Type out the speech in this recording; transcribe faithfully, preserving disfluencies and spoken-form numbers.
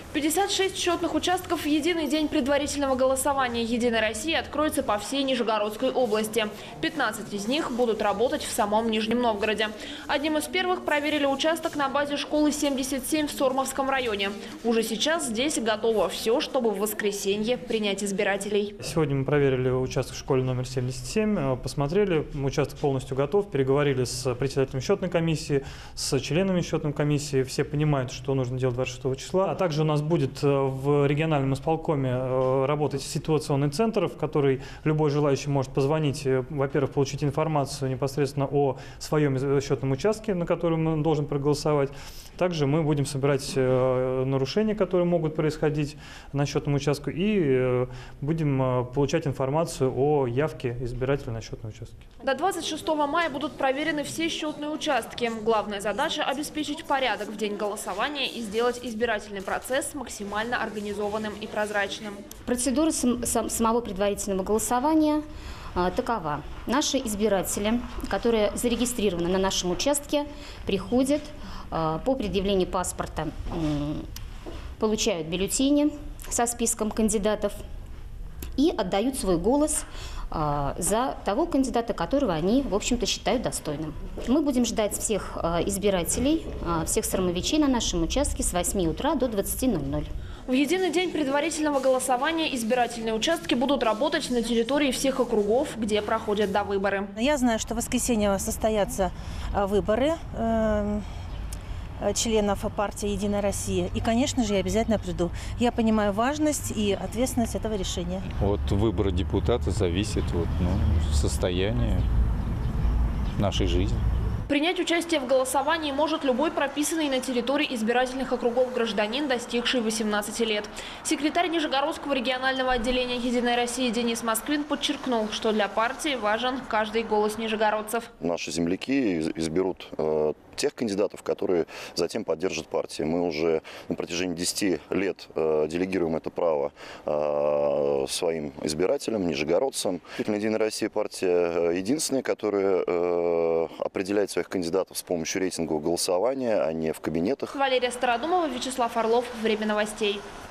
пятьдесят шесть счетных участков в единый день предварительного голосования «Единой России» откроется по всей Нижегородской области. пятнадцать из них будут работать в самом Нижнем Новгороде. Одним из первых проверили участок на базе школы семьдесят семь в Сормовском районе. Уже сейчас здесь готово все, чтобы в воскресенье принять избирателей. Сегодня мы проверили участок в школе номер семьдесят семь, посмотрели, участок полностью готов, переговорили с председателем счетной комиссии, с членами счетной комиссии. Все понимают, что нужно делать двадцать шестого числа. А также у нас будет в региональном исполкоме работать ситуационный центр, в который любой желающий может позвонить, во-первых, получить информацию непосредственно о своем счетном участке, на котором он должен проголосовать. Также мы будем собирать нарушения, которые могут происходить на счетном участке, и будем получать информацию о явке избирателя на счетном участке. До двадцать шестого мая будут проверены все счетные участки. Главная задача – обеспечить порядок в день голосования и сделать избирательный процесс максимально организованным и прозрачным. Процедура сам, сам, самого предварительного голосования а, такова. Наши избиратели, которые зарегистрированы на нашем участке, приходят а, по предъявлению паспорта, м, получают бюллетени со списком кандидатов и отдают свой голос а, за того кандидата, которого они, в общем-то, считают достойным. Мы будем ждать всех а, избирателей, а, всех сормовичей на нашем участке с восьми утра до двадцати ноль-ноль. В единый день предварительного голосования избирательные участки будут работать на территории всех округов, где проходят довыборы. Я знаю, что в воскресенье состоятся выборы э, членов партии «Единая Россия». И, конечно же, я обязательно приду. Я понимаю важность и ответственность этого решения. От выбора депутата зависит вот, ну, состояние нашей жизни. Принять участие в голосовании может любой прописанный на территории избирательных округов гражданин, достигший восемнадцати лет. Секретарь Нижегородского регионального отделения «Единой России» Денис Москвин подчеркнул, что для партии важен каждый голос нижегородцев. Наши земляки изберут э, тех кандидатов, которые затем поддержат партию. Мы уже на протяжении десяти лет э, делегируем это право э, своим избирателям, нижегородцам. «Единая Россия» партия единственная, которая э, определяет своих кандидатов с помощью рейтингового голосования, а не в кабинетах. Валерия Стародумова, Вячеслав Орлов. Время новостей.